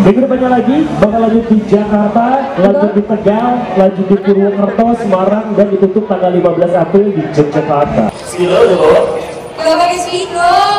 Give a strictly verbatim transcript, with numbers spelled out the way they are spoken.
Minggu depannya lagi bakal lanjut di Jakarta, lanjut di Tegal, lanjut di Purwokerto, Semarang, dan ditutup tanggal lima belas April di Yogyakarta. Speaker udah bawa? Udah pakai speaker.